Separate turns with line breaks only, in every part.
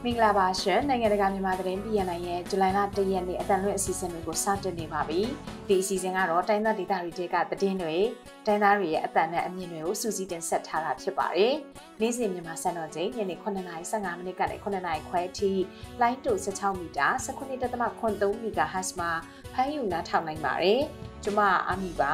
င်္ဂလာပါရှင်နိုင်ငံတကာမြန်မာသတင်းပြည်ရရဲ့ဇူလိုင်လ1ရက်နေ့အတန်လွင့်အစီအစဉ်တွေကိုစတင်နေပါပြီဒီအစီအစဉ်ကတော့တိုင်းသားဒေသတွေကသတင်းတွေတိုင်းသားတွေရဲ့အတန်နဲ့အမြင်တွေကိုစူးစီးတင်ဆက်ထားတာဖြစ်ပါတယ်နေ့စဉ်မြန်မာစံတော်ချိန်ညနေ9:15မိနစ်ကနေ9:00ခွဲအထိလိုင်းတူ16မီတာ19.3 MHz မှာဖမ်းယူနားထောင်နိုင်ပါတယ်ကျွန်မအာမီပါ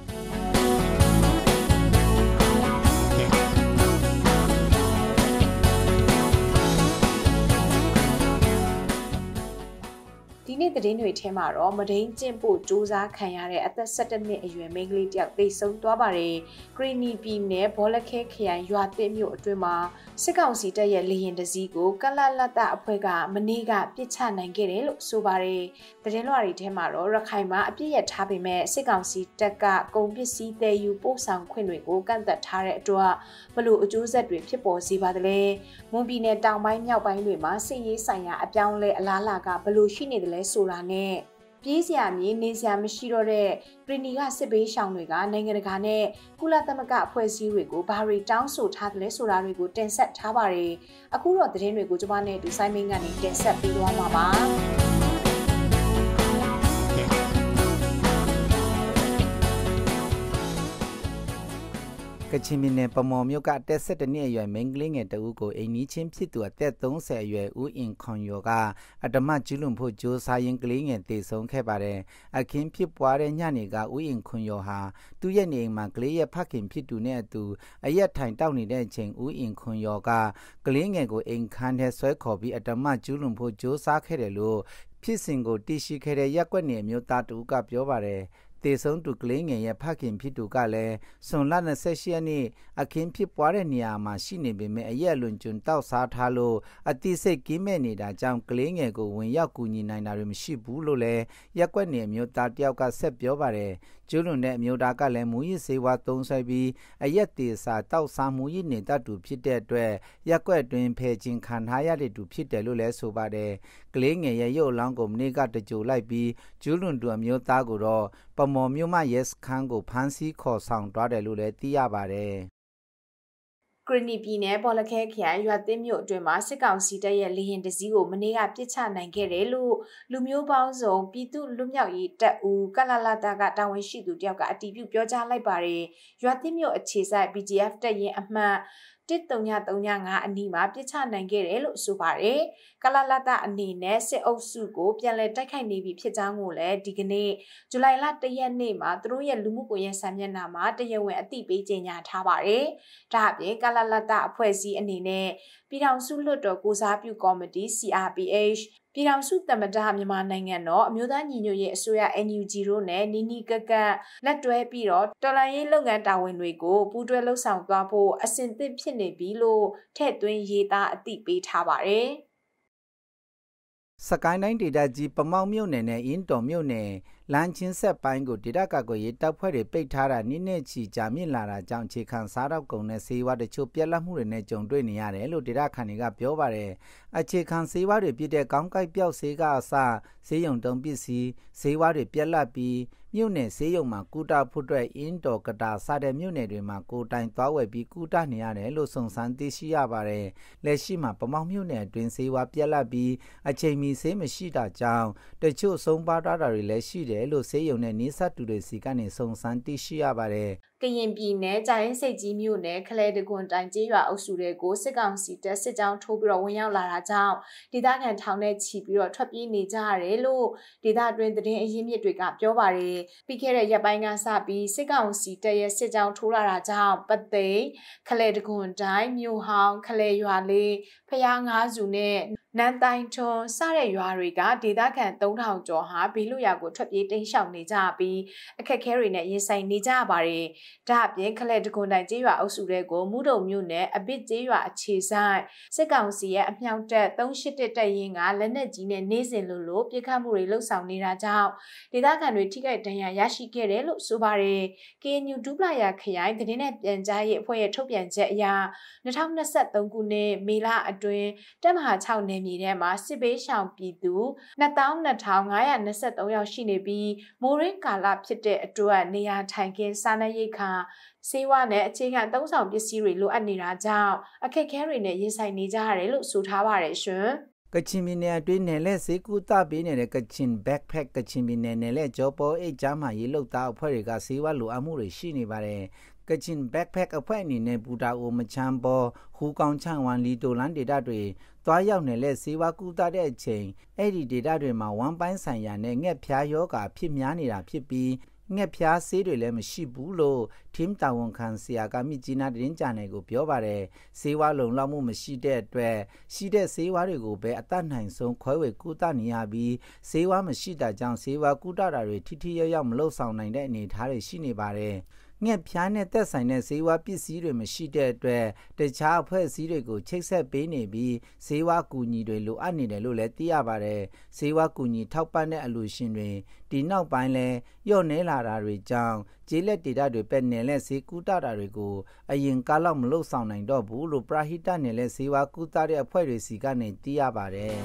ဒီနေ့သတင်းတွေထဲမှာတော့မဒိန်းကျင့်ဖို့စူးစမ်းခံရတဲ့အသက်17နှစ်အရွယ်မိန်းကလေးတယောက်သေဆုံးသွားပါတယ်။ဂရီနီပြည်နယ်ဘောလခဲခရိုင်ရွာသစ်မြို့အတွင်းမှာစစ်ကောင်စီတပ်ရဲ့လေရင်တစည်းကိုကလလတ်တအဖွဲ့ကမနေ့ကပစ်ချနိုင်ခဲ့တယ်လို့ဆိုပါတယ်။သတင်းလွှာတွေထဲမှာတော့ရခိုင်မှာအပြစ်ရထားပေမဲ့စစ်ကောင်စီတပ်ကကုန်ပစ္စည်းသယ်ယူပို့ဆောင်ခွင့်တွေကိုကန့်သတ်ထားတဲ့အတွက်ဘလို့အကျိုးဆက်တွေဖြစ်ပေါ်စေပါသလဲ။မွန်ပြည်နယ်တောင်ပိုင်းမြောက်ပိုင်းတွေမှာစစ်ရေးဆိုင်ရာအပြောင်းလဲအလားအလာကဘလို့ရှိနေတယ်လဲဆိုတာနဲ့ပြေးစရာမြေနေစရာမရှိတော့တဲ့ပရီနီကစစ်ဘေးရှောင်တွေကနိုင်ငံတကာနဲ့ကုလသမဂ္ဂအဖွဲ့အစည်းတွေကိုဘာတွေတောင်းဆိုထားတယ်လဲဆိုတာတွေကိုတင်ဆက်ထားပါတယ်အခုတော့သတင်းတွေကိုကျွန်မနဲ့တူဆိုင်မင်းကနေတင်ဆက်ပေးသွားမှာပါ
ကချင်ပြည်နယ်ပမော်မြို့ကတက်17နှစ်အရွယ်မိန်းကလေးငယ်တဦးကိုအိမ်နီးချင်းဖြစ်သူအသက်30အရွယ်ဦးအင်ခွန်ယောကအတမကျူးလွန်ဖို့ကြိုးစားရင်းကလေးငယ်သေဆုံးခဲ့ပါတယ်။အခင်းဖြစ်ပွားတဲ့ညနေကဦးအင်ခွန်ယောဟာသူ့ရဲ့နေအိမ်မှာကလေးရဲ့ဖခင်ဖြစ်သူနဲ့အတူအရက်ထိုင်တောက်နေတဲ့အချိန်ဦးအင်ခွန်ယောကကလေးငယ်ကိုအိမ်ခန်းထဲဆွဲခေါ်ပြီးအတမကျူးလွန်ဖို့ကြိုးစားခဲ့တယ်လို့ဖြစ်စဉ်ကိုသိရှိခဲ့တဲ့ရက်ကွက်နေအမျိုးသားတူကပြောပါတယ်။သေဆုံးသူကလေးငယ်ရဲ့ဖခင်ဖြစ်သူကလည်းစွန်လ28ရက်နေ့အခင်းဖြစ်ပွားတဲ့နေရာမှာရှိနေပေမဲ့အရက်လွန်ကျွန်းတောက်စားထားလို့အတိစိတ်ကင်းမဲ့နေတာကြောင့်ကလေးငယ်ကိုဝင်ရောက်ကူညီနိုင်တာတွေမရှိဘူးလို့လည်းရက်ကွက်နေအမျိုးသားတယောက်ကဆက်ပြောပါတယ်ကျူးလွန်တဲ့အမျိုးသားကလည်းမူရစ်ဆေးဝါးသုံးဆွဲပြီးအရက်တေစာတောက်စားမှုရစ်နေတတ်သူဖြစ်တဲ့အတွက်ရက်ကွက်တွင်ဖယ်ခြင်းခံထားရတဲ့သူဖြစ်တယ်လို့လည်းဆိုပါတယ်ကလေးငယ်ရဲ့ရုပ်အလောင်းကိုမနေ့ကတကြိုလိုက်ပြီးကျူးလွန်သူအမျိုးသားကိုတော့ပမော်မြို့မှရဲစခန်းကိုဖမ်းဆီးခေါ်ဆောင်သွားတယ်လို့လည်းသိရပါတယ်
ဂရီနီပြည်နယ်ဘောလခဲခရိုင်ရွာသစ်မြို့အတွင်းမှာစစ်ကောင်စီတပ်ရဲ့လေရင်တစည်းကိုမနေ့ကပစ်ချနိုင်ခဲ့တယ်လို့လူမျိုးပေါင်းစုံပြည်သူလူမျိုးရေးတပ်ဦးကလလတာကတာဝန်ရှိသူတယောက်ကအတည်ပြုပြောကြားလိုက်ပါတယ်ရွာသစ်မြို့အခြေစိုက် BGF တပ်ရင်အမှတ်1335အနီးမှာပြစ်ချနိုင်ခဲ့တယ်လို့ဆိုပါတယ်ကလလတာအနေနဲ့စစ်အုပ်စုကိုပြန်လည်တိုက်ခိုက်နေပြီဖြစ်ကြောင်းကိုလည်းဒီကနေ့ဇူလိုင်လ1ရက်နေ့မှာသူတို့ရဲ့လူမှုကွန်ရက်စာမျက်နှာမှာတရားဝင်အသိပေးကြေညာထားပါတယ်ဒါအပြင်ကလလတာအဖွဲ့အစည်းအနေနဲ့ပြည်ထောင်စုလွှတ်တော်ကိုစားပြုကော်မတီ CRPHပြည်ထောင်စုသမ္မတမြန်မာနိုင်ငံတော်အမျိုးသားညီညွတ်ရေးအစိုးရ NUG တို့နဲ့နီနီကကလက်တွဲပြီးတော့တော်လှန်ရေးလုပ်ငန်းတာဝန်တွေကိုပူးတွဲလှုပ်ဆောင်သွားဖို့အစဉ်သင့်ဖြစ်နေပြီလို့ထည့်သွင်းရေးသားအသိပေးထားပါတယ်
စကိုင်းတိုင်းဒေသကြီးပမောက်မြို့နယ်နဲ့အင်းတော်မြို့နယ်လမ်းချင်းဆက်ပိုင်းကိုဒေသကာကွယ်ရေးတပ်ဖွဲ့တွေပိတ်ထားတာနေ့နဲ့ချီကြာမြင့်လာတာကြောင့်ခြေခံစားတော့ကုန်နဲ့ဆေးဝါးတချို့ပြက်လက်မှုတွေနဲ့ကြုံတွေ့နေရတယ်လို့ဒေသခံတွေကပြောပါတယ်။အခြေခံဆေးဝါးတွေပြည့်တဲ့ကောင်းကိုက်ပြောက်ဆေးကအစဆေးရုံတုံးပစ္စည်းဆေးဝါးတွေပြက်လက်ပြီးမြို့နယ်ဆေးရုံမှာကုတာဖို့အတွက်အင်းတော်ကတာစတဲ့မြို့နယ်တွေမှာကိုတိုင်သွားဝယ်ပြီးကုတာနေရတယ်လို့စုံစမ်းသိရှိရပါတယ်။လက်ရှိမှာပမောက်မြို့နယ်အတွင်းဆေးဝါးပြက်လက်ပြီးအချိန်မီဆေးမရှိတာကြောင့်တချို့ဆုံးပါတာတွေလည်းရှိတယ်လို့ဆေးရုံနဲ့နေဆက်တူတွေစီကနေစုံစမ်းသိရှိရပါတယ်
ကရင်ပြည်နယ်ကြာရင်စိတ်ကြီးမြို့နယ်ခလဲတကွန်တိုင်ကျေးရွာအုပ်စုတွေကိုစစ်ကောင်စီတပ်စစ်ကြောင်းထိုးပြီးတော့ဝင်ရောက်လာတာကြောင့်ဒေသခံထောင်နဲ့ချီပြီးတော့ထွက်ပြေးနေကြရတယ်လို့ဒေသတွင်းသတင်းအရင်းမြစ်တွေကပြောပါတယ်ပြီးခဲ့တဲ့ရက်ပိုင်းကစပြီးစစ်ကောင်စီတပ်ရဲ့စစ်ကြောင်းထိုးလာတာကြောင့်ပသိမ်ခလဲတကွန်တိုင်မြို့ဟောင်းခလဲရွာလေးဖျားငါးစုနဲ့နန်းတိုင်ထွန်းစတဲ့ရွာတွေကဒေသခံ3000ကျော်ဟာဘေးလွတ်ရာကိုထွက်ပြေးတိမ်းရှောင်နေကြပြီးအခက်အခဲတွေနဲ့ရင်ဆိုင်နေကြရပါတယ်။ဒါအပြင်ခလဲတကွန်တိုင်ကျေးရွာအုပ်စုတွေကိုမူးတုံမြို့နယ်အဘစ်ကျေးရွာအခြေဆိုင်စစ်ကောင်စီရဲ့အမြောက်တပ်381တပ်ရင်းကလက်နက်ကြီးနဲ့နေစဉ်လိုပြစ်ခတ်မှုတွေလှုပ်ဆောင်နေတာကြောင့်ဒေသခံတွေထိခိုက်ဒဏ်ရာရရှိခဲ့တယ်လို့ဆိုပါတယ်။ KNU ဒူပလာယာခရိုင်သတင်းနဲ့ပြန်ကြားရေးအဖွဲ့ရဲ့ထုတ်ပြန်ချက်အရ2023ခုနှစ်မေလအတွင်းတပ်မဟာ6နယ်နယ်မြေထဲမှာစစ်ဘေးရှောင်ပြည်သူ22,523 ယောက်ရှိနေပြီးမိုးရင်းကာလဖြစ်တဲ့အတွက်နေရာထိုင်ခင်းစားနပ်ရိက္ခာဆေးဝါးနဲ့အခြေခံသုံးဆောင်ပစ္စည်းတွေလိုအပ်နေတာကြောင့်အခက်အခဲတွေနဲ့ရင်ဆိုင်နေကြရတယ်လို့ဆိုထားပါတယ်ရှင်
ကချင်ပြည်နယ်အတွင်းနယ်လက်စေကူတာပေးနေတဲ့ကချင် backpack ကချင်ပြည်နယ်နယ်လက်ကျော်ပေါ်အိတ်ကြားမှာရေလုတ်သားအဖွဲ့တွေကဆေးဝါးလိုအပ်မှုတွေရှိနေပါတယ်ကချင် backpack အဖွဲ့အနေနဲ့ပူတာအိုမချမ်းပေါ်ဟူကောင်ချန်ဝန်လီတိုလန်ဒေတာတွေတွားရောက်နေတဲ့ဆေးဝါးကူတာတဲ့အချိန်အဲ့ဒီဒေတာတွေမှာဝမ်ပိုင်းဆိုင်ရာနဲ့ငှက်ဖျားယောဂါဖြစ်များနေတာဖြစ်ပြီးငှက်ဖျားဆေးတွေလည်းမရှိဘူးလို့ team တာဝန်ခံဆရာကမြကြီးနာတင်းကြနယ်ကိုပြောပါတယ်ဆေးဝါးလုံလောက်မှုမရှိတဲ့အတွက်ရှိတဲ့ဆေးဝါးတွေကိုပဲအတတ်နိုင်ဆုံးခွဲဝေကုသနေရပြီးဆေးဝါးမရှိတာကြောင့်ဆေးဝါးကုသတာတွေထိထိရောက်ရောက်မလုပ်ဆောင်နိုင်တဲ့အနေအထားတွေရှိနေပါတယ်ငှက်ဖျားနဲ့သက်ဆိုင်တဲ့ဆေးဝါးပစ္စည်းတွေမရှိတဲ့အတွက်တခြားအဖွဲ့အစည်းတွေကိုချိတ်ဆက်ပေးနေပြီးဆေးဝါးကူညီတွေလိုအပ်နေတယ်လို့လည်းသိရပါတယ်ဆေးဝါးကူညီထောက်ပံ့တဲ့အလှူရှင်တွေဒီနောက်ပိုင်းလဲညော့နေလာတာတွေကြောင့်ကျေးလက်ဒေတာတွေပဲနယ်လက်ဆေးကူတာတာတွေကိုအရင်ကလောက်မလုပ်ဆောင်နိုင်တော့ဘူးလို့ပရာဟိတနယ်လက်ဆေးဝါးကူတာတဲ့အဖွဲ့တွေစီကနေသိရပါတယ်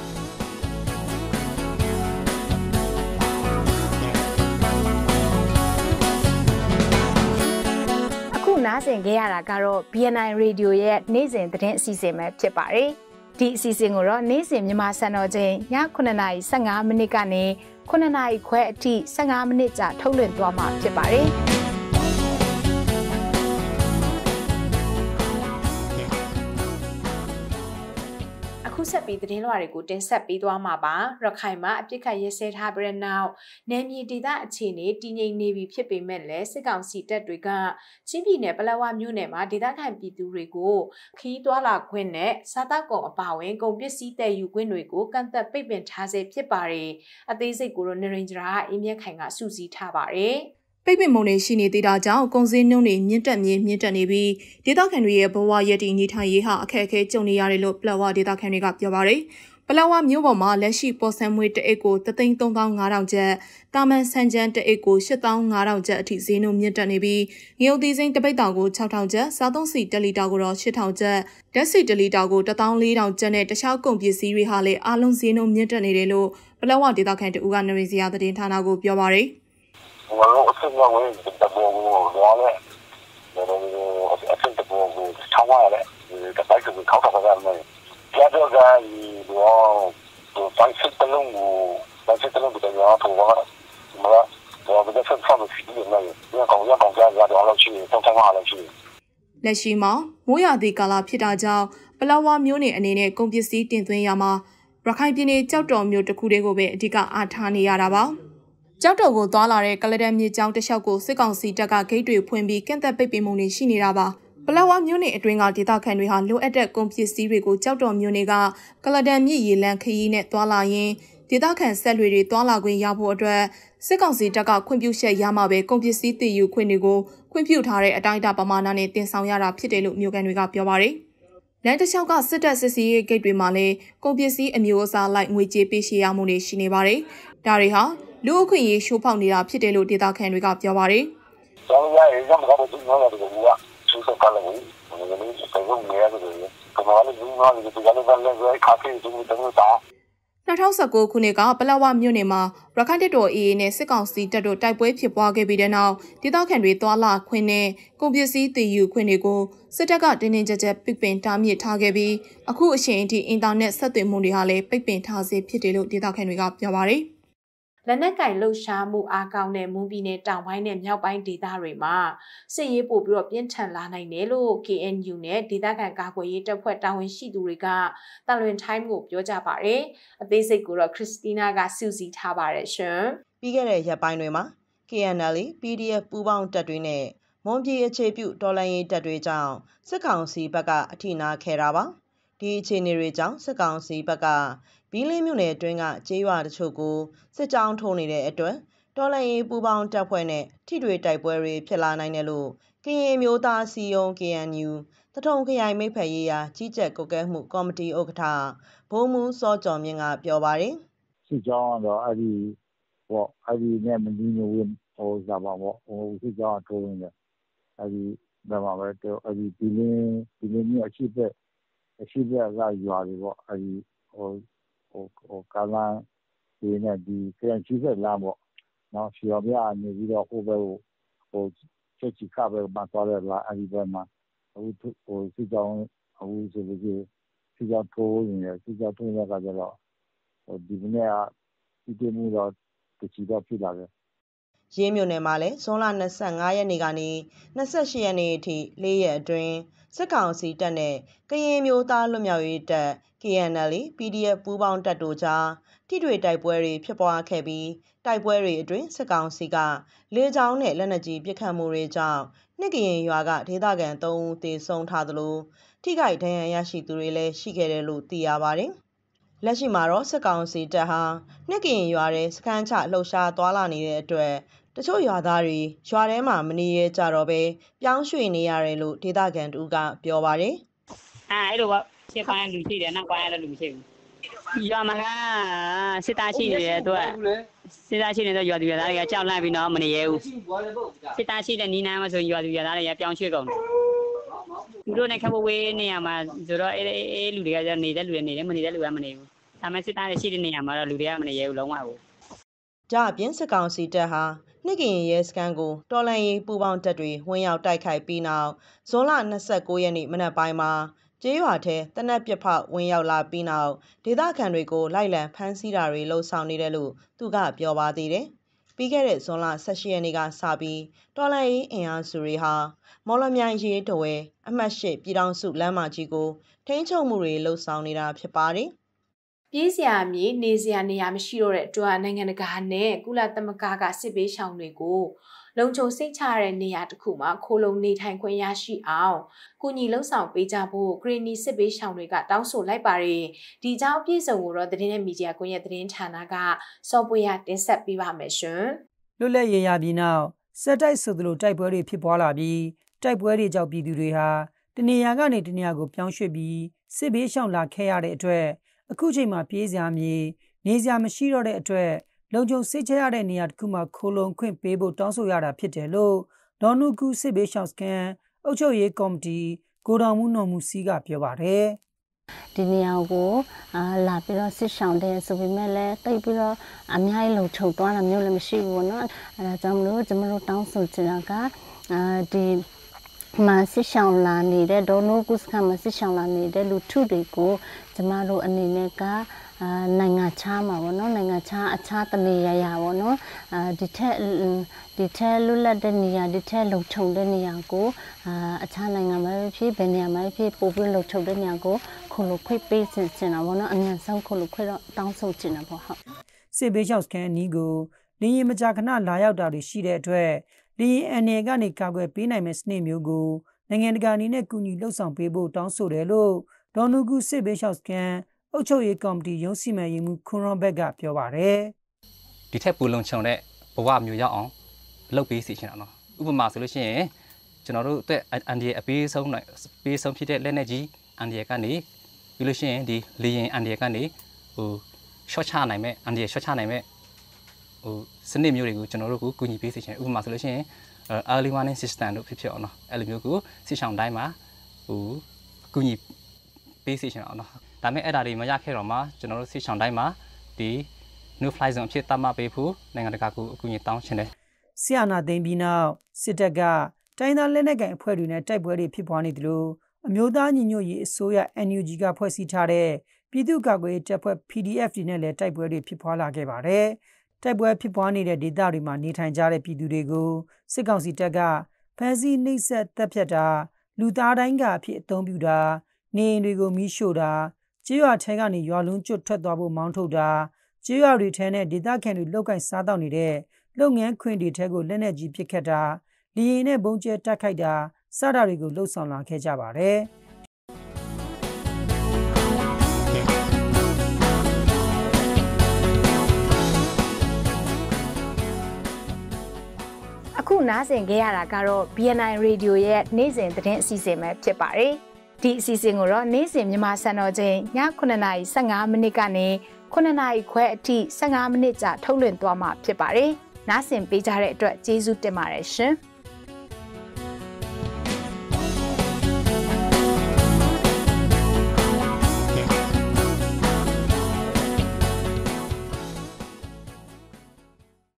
နားဆင်ခဲ့ရတာကတော့ BNI Radio ရဲ့နေ့စဉ်သတင်းအစီအစဉ်ပဲဖြစ်ပါတယ်။ဒီအစီအစဉ်ကိုတော့နေ့စဉ်မြန်မာစံတော်ချိန်ည9:15မိနစ်ကနေ9:00ခွဲအထိ15မိနစ်ကြာထုတ်လွှင့်သွားမှာဖြစ်ပါတယ်။
အခုဆက်ပြီးသတင်းလွှာတွေကိုတင်ဆက်ပေးသွားမှာပါရခိုင်မှာအပြစ်ခတ်ရဲစဲထားပြီးတဲ့နောက်နယ်မြေဒေသအခြေအနေတည်ငြိမ်နေပြီဖြစ်ပေမဲ့လည်းစစ်ကောင်စီတပ်တွေကချင်းပြည်နယ်ပလက်ဝမြို့နယ်မှာဒေသခံပြည်သူတွေကိုခီးသွွာလာခွင့်နဲ့စားတောက်ကုန်အပါအဝင်ကုန်ပစ္စည်းတည်ယူခွင့်တွေကိုကန့်သတ်ပိတ်ပင်ထားဆဲဖြစ်ပါတယ်အသေးစိတ်ကိုတော့နရင်ဂျရာအင်းမြတ်ခိုင်ကစုစည်းထားပါတယ်
ပိတ်ပင်မှုတွေရှိနေသေးတာကြောင့်ကုန်စည်နှုန်းတွေမြင့်တက်နေပြီးဒေသခံတွေရဲ့ဘဝရည်တည်နေထိုင်ရေးဟာအခက်အခဲကြုံနေရတယ်လို့ပလက်ဝဒေသခံတွေကပြောပါတယ်။ပလက်ဝမြို့ပေါ်မှာလက်ရှိပေါ်ဆန်းမွေးတအိတ်ကို3,3500ကျပ်၊တာမန်ဆန်ချမ်းတအိတ်ကို8,500ကျပ်အထိဈေးနှုန်းမြင့်တက်နေပြီးငရုတ်သီးစိမ်းတပိတ်တောင်ကို6,000ကျပ်၊စားသုံးဆီ1လီတာကိုတော့8,000ကျပ်၊ဓာတ်ဆီ1လီတာကို14,000ကျပ်နဲ့တခြားကုန်ပစ္စည်းတွေဟာလည်းအလုံးဈေးနှုန်းမြင့်တက်နေတယ်လို့ပလက်ဝဒေသခံတဦးကနရီစရာသတင်းဌာနကိုပြောပါတယ်။
我是认为这个我嘞，我这个场外嘞，这白就是考察个么，接着个我凡是的任务的人头发，什么我们在上的体力那个，要搞家了去，到参加了去。
လက်ရှိမှာမိုးရာသီကာလဖြစ်တာကြောင့်ပလက်ဝမြို့နယ်အနေနဲ့ကုန်ပစ္စည်းတင်သွင်းရမှာရခိုင်ပြည်နယ်ကြောက်တော်မြို့တစ်ခုတည်းကိုပဲအဓိကအားထားနေရတာပါကြောက်တော်ကိုသွားလာတဲ့ကလဒန်မြေကျောင်းတစ်လျှောက်ကိုစစ်ကောင်စီတပ်ကဂိတ်တွေဖွင့်ပြီးကန့်သက်ပိတ်ပင်မှုတွေရှိနေတာပါပလက်ဝမြို့နယ်အတွင်းကဒေသခံတွေဟာလိုအပ်တဲ့ကုန်ပစ္စည်းတွေကိုကြောက်တော်မြို့နယ်ကကလဒန်မြစ်ရေလမ်းခရီးနဲ့သွားလာရင်းဒေသခံဆက်လွေတွေသွားလာခွင့်ရဖို့အတွက်စစ်ကောင်စီတပ်ကခွင့်ပြုချက်ရမှာပဲကုန်ပစ္စည်းတည်ယူခွင့်တွေကိုခွင့်ပြုထားတဲ့အတိုင်းအတာပမာဏနဲ့တင်ဆောင်ရတာဖြစ်တယ်လို့မြို့ကန်တွေကပြောပါတယ်လမ်းတစ်လျှောက်ကစစ်တပ်စစ်စီးရေးဂိတ်တွေမှာလည်းကုန်ပစ္စည်းအမျိုးအစားလိုက်ငွေကြေးပေးရှေ့ရမှုတွေရှိနေပါတယ်ဒါတွေဟာလူအခွင့်အရေးရှိုးဖောက်နေတာဖြစ်တယ်လို့ဒေသခံတွေကပြောပါတယ်
။ကျောင်းရရင်ကမ္ဘာ့ဒီနော်တဲ့ကူကသူစကားလည်းဘယ်လိုလဲပုံမှန်နေရတယ်ကမ္ဘာ့ဒီနော်တဲ့ဒီကလည်းလည်းခါဖေးသူတို့တာ
2019ခုနှစ်ကပလက်ဝမြို့နယ်မှာရခိုင်တပ်တော် AA နဲ့စစ်ကောင်စီတပ်တို့တိုက်ပွဲဖြစ်ပွားခဲ့ပြီးတဲ့နောက်ဒေသခံတွေသွာလာခွင့်နဲ့ကုန်ပစ္စည်းတည်ယူခွင့်တွေကိုစစ်တပ်ကတင်းတင်းကြပ်ကြပ်ပိတ်ပင်တားမြစ်ထားခဲ့ပြီးအခုအချိန်အထိအင်တာနက်ဆက်သွယ်မှုတွေဟာလည်းပိတ်ပင်ထားဆဲဖြစ်တယ်လို့ဒေသခံတွေကပြောပါတယ်
လက်နက်ကင်လှုပ်ရှားမှုအားကောင်းတဲ့မွန်ပြည်နယ်တောင်ပိုင်းနဲ့မြောက်ပိုင်းဒေသတွေမှာစစ်ရေးပို့ပြီးတော့ပြင်းထန်လာနိုင်တယ်လို့ KNU နဲ့ဒေသခံကာကွယ်ရေးတပ်ဖွဲ့တာဝန်ရှိသူတွေကတလွင် time ကိုပြောကြပါတယ်။အသေးစိတ်ကိုတော့ခရစ်စတီနာကစုစည်းထားပါတယ်ရှင်
။ပြီးခဲ့တဲ့ရက်ပိုင်းတွေမှာ KNL, PDF ပူးပေါင်းတပ်တွေနဲ့မွန်ပြည်အခြေပြုတော်လှန်ရေးတပ်တွေကြောင့်စစ်ကောင်စီဘက်ကအထိနာခဲ့တာပါ။ဒီအခြေအနေတွေကြောင့်စစ်ကောင်စီဘက်ကဘီလင်းမြို့နယ်အတွင်းကကျေးရွာတချို့ကိုစစ်ကြောင်းထိုးနေတဲ့အတွက်တော်လှန်ရေးပူးပေါင်းတပ်ဖွဲ့နဲ့ထိတွေ့တိုက်ပွဲတွေဖြစ်လာနိုင်တယ်လို့ကရင်မျိုးသားစီယုံ KNU တထုံခရိုင်မိတ်ဖက်ရေးရာကြီးကြပ်ကွပ်ကဲမှုကော်မတီဥက္ကဋ္ဌဘုံမူစောကျော်မြင့်ကပြောပါတယ်
စစ်ကြောင်းကတော့အဲ့ဒီနဲ့မနီးမဝင်းစားပါပေါ့စစ်ကြောင်းထိုးနေတယ်အဲ့ဒီဒါမှပဲအဲ့ဒီဘီလင်းမြို့အရှိဘက်ကရွာတွေပေါ့အဲ့ဒီကာလန်ဒီနဲ့ဒီပြန်ချစ်ဆက်လာပေါ့နော်ရှော်ပြနေပြီးတော့ဟိုဘက်ကိုချက်ချီခါပဲမှာသွားရလာအဲ့ဒီဘက်မှာအခုစစ်ကြောင်းအခုဆိုပြီးစစ်ကြောင်းထိုးနေတယ်စစ်ကြောင်းထိုးရတာကြတော့ဒီနေ့ကဒီတမှုတော့တချီတော့ဖြစ်လာတယ်
ရေးမြို့နယ်မှာလည်းဇွန်လ25ရက်နေ့ကနေ28ရက်နေ့အထိ4ရက်အတွင်းစစ်ကောင်စီတပ်နဲ့ကရင်မျိုးသားလွတ်မြောက်ရေးတပ် KNL PDF ပူးပေါင်းတပ်တို့ကြားထိတွေ့တိုက်ပွဲတွေဖြစ်ပွားခဲ့ပြီးတိုက်ပွဲတွေအတွင်းစစ်ကောင်စီကလေကြောင်းနဲ့လက်နက်ကြီးပစ်ခတ်မှုတွေကြောင့်နှစ်ကရင်ရွာကဒေသခံ3ဦးသေဆုံးထားသလိုထိခိုက်ဒဏ်ရာရရှိသူတွေလည်းရှိခဲ့တယ်လို့သိရပါတယ်။လက်ရှိမှာတော့စစ်ကောင်စီတပ်ဟာနှစ်ကရင်ရွာထဲစခန်းချလှုပ်ရှားသွားလာနေတဲ့အတွက်တချို့ရွာသားတွေရွာထဲမှာမနေရကြတော့ပဲပြောင်းရွှေ့နေရတယ်လို့ဒေသခံတူကပြောပါတယ်
။အဲ့လိုပေါ့ရှေ့ပိုင်းလူရှိတယ်နောက်ပိုင်းလည်းလူမရှိဘူး။ရွာမှာကစစ်သားရှိနေတဲ့အတွက်စစ်သားရှိနေတဲ့ရွာသူရွာသားတွေကကြောက်လန့်ပြီးတော့မနေရဘူး။စစ်သားရှိတဲ့နီးနားမှာဆိုရွာသူရွာသားတွေကပြောင်းရွှေ့ကုန်တယ်။သူတို့နဲ့ခက်ဖို့ဝေးနေရမှာဆိုတော့အေးလူတွေကနေတဲ့လူတွေနေတယ်မနေတဲ့လူကမနေဘူး။ဒါပေမဲ့စစ်သားတွေရှိတဲ့နေရာမှာတော့လူတွေကမနေရဘူးလုံးဝဘူး
။ဒါအပြင်စစ်ကောင်စီတပ်ဟာနှစ်ကရင်ရဲစခန်းကိုတော်လန်ရေးပူပေါင်းတပ်တွေဝင်ရောက်တိုက်ခိုက်ပြီးနောက်ဇွန်လ29ရက်နေ့မနက်ပိုင်းမှာကျေးရွာထဲတနက်ပြဖောက်ဝင်ရောက်လာပြီးနောက်ဒေသခံတွေကိုလိုက်လံဖမ်းဆီးတာတွေလှုံ့ဆော်နေတယ်လို့သူကပြောပါသေးတယ်။ပြီးခဲ့တဲ့ဇွန်လ18ရက်နေ့ကစပြီးတော်လန်ရေးအင်အားစုတွေဟာမော်လမြိုင်ရေးတဝဲအမှတ်8ပြည်ထောင်စုလမ်းမကြီးကိုထိန်းချုပ်မှုတွေလှုံ့ဆော်နေတာဖြစ်ပါတယ်
။ပြေးစရာမြေနေစရာနေရာမရှိတော့တဲ့အတွက်နိုင်ငံတကာနဲ့ကုလသမဂ္ဂကစစ်ပေးရှောင်တွေကိုလုံခြုံစိတ်ချရတဲ့နေရာတစ်ခုမှာခိုလုံနေထိုင်ခွင့်ရရှိအောင်ကုညီလှုပ်ဆောင်ပေးကြဖို့ဂရီနီစစ်ပေးရှောင်တွေကတောင်းဆိုလိုက်ပါတယ်။ဒီကြောင်းပြည်စုံကိုတော့သတင်းနဲ့မီဒီယာကွန်ရက်သတင်းဌာနကစောပွေရတင်ဆက်ပေးပါမယ်ရှင်
။လွတ်လပ်ရေးရပြီးနောက်စက်တိုက်ဆိုသလိုတိုက်ပွဲတွေဖြစ်ပွားလာပြီးတိုက်ပွဲတွေကြောင့်ပြည်သူတွေဟာတနေရာကနေတနေရာကိုပြောင်းရွှေ့ပြီးစစ်ပေးရှောင်လာခဲ့ရတဲ့အတွက်အခုချိန်မှာပြေးစရာမြေနေစရာမရှိတော့တဲ့အတွက်လုံခြုံစိတ်ချရတဲ့နေရာတစ်ခုမှာခိုလုံခွင့်ပေးဖို့တောင်းဆိုရတာဖြစ်တယ်လို့ဒေါ်နုကူစစ်ဘေးရှောင်စခန်းအုပ်ချုပ်ရေးကော်မတီကိုတော်မှုနော်မှုစီကပြောပါတယ်
ဒီနေရာကိုလာပြီးတော့စစ်ဆောင်တယ်ဆိုပေမဲ့လည်းတိတ်ပြီးတော့အများကြီးလုံခြုံသွားတာမျိုးလည်းမရှိဘူးပေါ့နော်အဲဒါကြောင့်မလို့ကျွန်တော်တို့တောင်းဆိုချင်တာကဒီမှာစစ်ဆောင်လာနေတဲ့ဒေါ်နုကူစခန်းမှာစစ်ဆောင်လာနေတဲ့လူထုတွေကိုကျွန်မတို့အနေနဲ့ကနိုင်ငံခြားမှာပေါ့နော်နိုင်ငံခြားအခြားတနေရာပေါ့နော်ဒီထက်လွတ်လပ်တဲ့နေရာဒီထက်လုံခြုံတဲ့နေရာကိုအခြားနိုင်ငံမှာဖြစ်ဘယ်နေရာမှာဖြစ်ပို့ပြီးလုံခြုံတဲ့နေရာကိုခုလိုခွင့်ပေးချင်တာပေါ့နော်အမြန်ဆုံးခုလိုခွင့်တော့တောင်းဆိုချင်တာပေါ့ဟုတ်
စစ်ဘေးရှောင်စခန်းအနီးကိုလင်းရင်မကြာခဏလာရောက်တာတွေရှိတဲ့အတွက်လင်းရင်အနေကနေကာကွယ်ပေးနိုင်မယ့်စနစ်မျိုးကိုနိုင်ငံတကာအနေနဲ့ကူညီလှုပ်ဆောင်ပေးဖို့တောင်းဆိုတယ်လို့ဒေါ်နုကူစစ်ဘေးရှောင်စခန်းအုပ်ချုပ်ရေးကော်မတီရုံးစီမံရေးမှူးခွန်ရောဘက်ကပြောပါတယ်
ဒီထက်ပူလုံချုံတဲ့ဘဝမျိုးရောက်အောင်လုပ်ပေးစီချင်တာနော်ဥပမာဆိုလို့ရှိရင်ကျွန်တော်တို့အတွက်အန်ဒီအပေးဆုံးဖြစ်တဲ့လက်နက်ကြီးအန်ဒီကနေပြီးလို့ရှိရင်ဒီလေရင်အန်ဒီကနေshort ချနိုင်မဲ့အန်ဒီshort ချနိုင်မဲ့စနစ်မျိုးတွေကိုကျွန်တော်တို့ကိုကူညီပေးစီချင်ဥပမာဆိုလို့ရှိရင် early warning system တို့ဖြစ်အောင်နော်အဲ့လိုမျိုးကိုစစ်ဆောင်တိုင်းမှာကူညီပေးစီချင်အောင်နော်ဒါပေမဲ့အဲ့ဒါတွေမရခဲ့တော့မှကျွန်တော်တို့စစ်ဆောင်တိုင်းမှာဒီ new fly zone အဖြစ်သတ်မှတ်ပေးဖို့နိုင်ငံတကာကိုအကူအညီတောင်းချင်တယ်
ဆီယနာသိန်းပြီးနောက်စစ်တပ်ကတိုင်းသားလက်နက်ကိုင်အဖွဲ့တွေနဲ့တိုက်ပွဲတွေဖြစ်ပွားနေတယ်လို့အမျိုးသားညီညွတ်ရေးအစိုးရ NUG ကဖွဲ့စည်းထားတဲ့ပြည်သူ့ကာကွယ်ရေးတပ်ဖွဲ့ PDF တွေနဲ့လည်းတိုက်ပွဲတွေဖြစ်ပွားလာခဲ့ပါတယ်။တိုက်ပွဲဖြစ်ပွားနေတဲ့ဒေသတွေမှာနေထိုင်ကြတဲ့ပြည်သူတွေကိုစစ်ကောင်စီတပ်ကဖမ်းဆီးနှိပ်စက်တပ်ဖြတ်တာလူသားတိုင်းကအဖြစ်အသုံးပြုတာနေအိမ်တွေကိုမီးရှို့တာကျေးရွာထဲကနေရွာလုံးကျွတ်ထွက်သွားဖို့မောင်းထုတ်တာကျေးရွာတွေထဲနဲ့ဒေသခံတွေလောက်ကင်စားတော့နေတဲ့လုပ်ငန်းခွင်တွေထဲကိုလက်နက်ကြီးပစ်ခတ်တာလေယာဉ်နဲ့ဘုံကျဲတိုက်ခိုက်တာစတာတွေကိုလှုပ်ဆောင်လာခဲ့ကြပါတယ်
အခုနားဆင်ခဲ့ရတာကတော့ BNI Radio ရဲ့နေ့စဉ်သတင်းအစီအစဉ်ပဲဖြစ်ပါတယ်ဒီအစီအစဉ်ကိုတော့နေ့စဉ်မြန်မာစံတော်ချိန်ည9:15မိနစ်ကနေ9:00ခွဲအထိ15မိနစ်ကြာထုတ်လွှင့်သွားမှာဖြစ်ပါတယ်နားဆင်ပေးကြတဲ့အတွက်ကျေးဇူးတင်ပါတယ်ရှင်